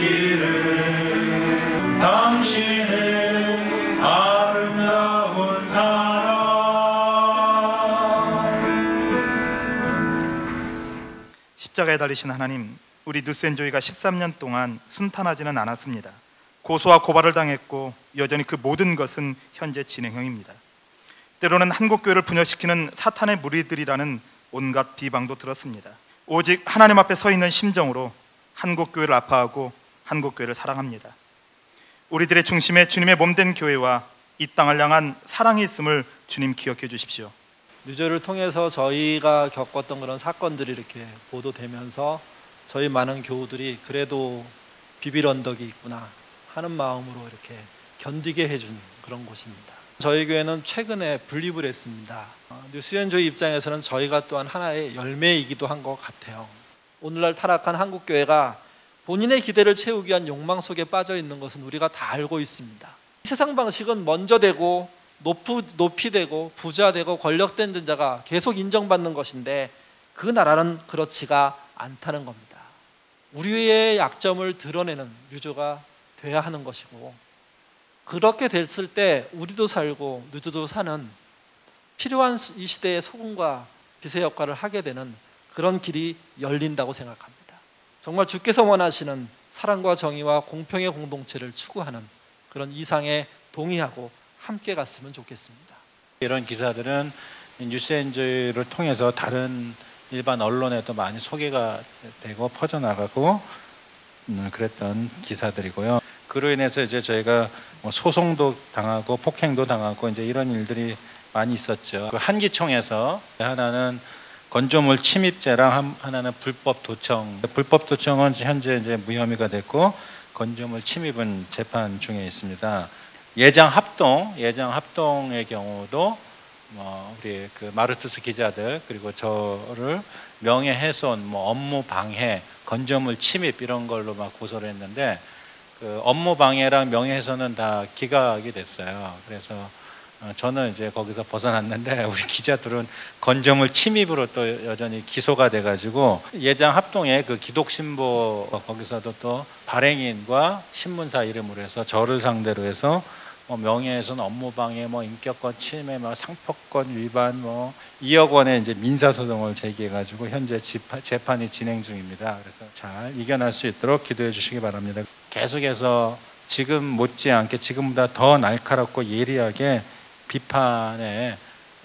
있기를. 당신은 아름다운 사랑. 십자가에 달리신 하나님, 우리 뉴스앤조이가 13년 동안 순탄하지는 않았습니다. 고소와 고발을 당했고 여전히 그 모든 것은 현재 진행형입니다. 때로는 한국교회를 분열시키는 사탄의 무리들이라는 온갖 비방도 들었습니다. 오직 하나님 앞에 서 있는 심정으로 한국교회를 아파하고 한국교회를 사랑합니다. 우리들의 중심에 주님의 몸된 교회와 이 땅을 향한 사랑이 있음을 주님 기억해 주십시오. 뉴저를 통해서 저희가 겪었던 그런 사건들이 이렇게 보도되면서 저희 많은 교우들이 그래도 비빌 언덕이 있구나 하는 마음으로 이렇게 견디게 해준 그런 곳입니다. 저희 교회는 최근에 분립을 했습니다. 뉴스앤조이 입장에서는 저희가 또한 하나의 열매이기도 한 것 같아요. 오늘날 타락한 한국교회가 본인의 기대를 채우기 위한 욕망 속에 빠져 있는 것은 우리가 다 알고 있습니다. 세상 방식은 먼저 되고 높이 되고 부자 되고 권력된 자가 계속 인정받는 것인데 그 나라는 그렇지가 않다는 겁니다. 우리의 약점을 드러내는 뉴저가 돼야 하는 것이고, 그렇게 됐을 때 우리도 살고 뉴저도 사는 필요한 이 시대의 소금과 빛의 역할을 하게 되는 그런 길이 열린다고 생각합니다. 정말 주께서 원하시는 사랑과 정의와 공평의 공동체를 추구하는 그런 이상에 동의하고 함께 갔으면 좋겠습니다. 이런 기사들은 뉴스앤조이를 통해서 다른 일반 언론에도 많이 소개가 되고 퍼져나가고 그랬던 기사들이고요. 그로 인해서 이제 저희가 소송도 당하고 폭행도 당하고 이제 이런 일들이 많이 있었죠. 그 한기총에서 하나는 건조물 침입죄랑 하나는 불법 도청. 불법 도청은 현재 이제 무혐의가 됐고 건조물 침입은 재판 중에 있습니다. 예장 합동의 경우도 우리 그 마르투스 기자들 그리고 저를 명예훼손, 업무 방해, 건조물 침입 이런 걸로 막 고소를 했는데 그 업무 방해랑 명예훼손은 다 기각이 됐어요. 그래서 저는 이제 거기서 벗어났는데 우리 기자들은 건조물 침입으로 또 여전히 기소가 돼가지고 예장 합동의 그 기독신보 거기서도 또 발행인과 신문사 이름으로 해서 저를 상대로 해서 명예훼손, 업무방해, 인격권 침해, 상표권 위반, 2억 원의 이제 민사소송을 제기해가지고 현재 재판이 진행 중입니다. 그래서 잘 이겨낼 수 있도록 기도해 주시기 바랍니다. 계속해서 지금 못지않게 지금보다 더 날카롭고 예리하게 비판의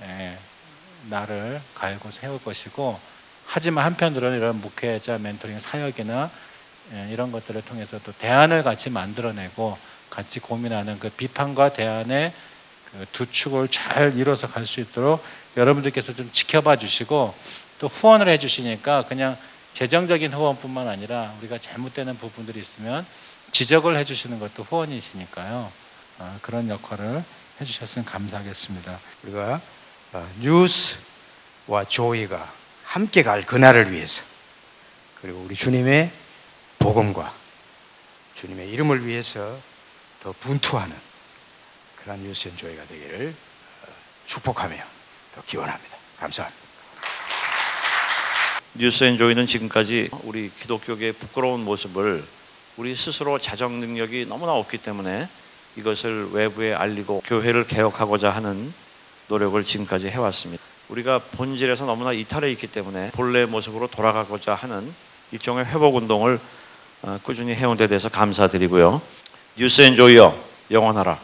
날을 갈고 세울 것이고, 하지만 한편으로는 이런 목회자 멘토링 사역이나 이런 것들을 통해서 또 대안을 같이 만들어내고 같이 고민하는 그 비판과 대안의 그 두 축을 잘 이뤄서 갈 수 있도록 여러분들께서 좀 지켜봐 주시고, 또 후원을 해 주시니까 그냥 재정적인 후원뿐만 아니라 우리가 잘못되는 부분들이 있으면 지적을 해 주시는 것도 후원이시니까요. 그런 역할을 해 주셨으면 감사하겠습니다. 우리가 뉴스와 조이가 함께 갈 그날을 위해서, 그리고 우리 주님의 복음과 주님의 이름을 위해서 더 분투하는 그런 뉴스앤조이가 되기를 축복하며 더 기원합니다. 감사합니다. 뉴스앤조이는 지금까지 우리 기독교계의 부끄러운 모습을 우리 스스로 자정 능력이 너무나 없기 때문에 이것을 외부에 알리고 교회를 개혁하고자 하는 노력을 지금까지 해왔습니다. 우리가 본질에서 너무나 이탈해 있기 때문에 본래의 모습으로 돌아가고자 하는 일종의 회복운동을 꾸준히 해온 데 대해서 감사드리고요. 뉴스앤조이여 영원하라.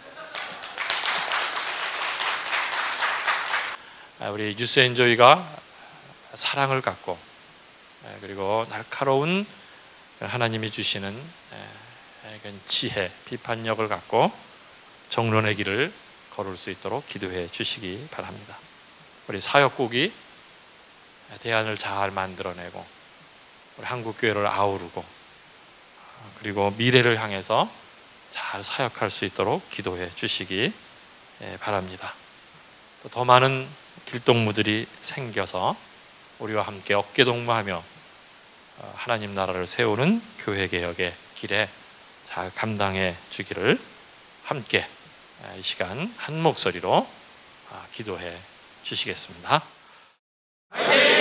우리 뉴스앤조이가 사랑을 갖고 그리고 날카로운 하나님이 주시는 지혜, 비판력을 갖고 정론의 길을 걸을 수 있도록 기도해 주시기 바랍니다. 우리 사역국이 대안을 잘 만들어내고 우리 한국교회를 아우르고 그리고 미래를 향해서 잘 사역할 수 있도록 기도해 주시기 바랍니다. 또 더 많은 길동무들이 생겨서 우리와 함께 어깨동무하며 하나님 나라를 세우는 교회개혁의 길에 잘 감당해 주기를 함께 이 시간 한 목소리로 기도해 주시겠습니다. 화이팅!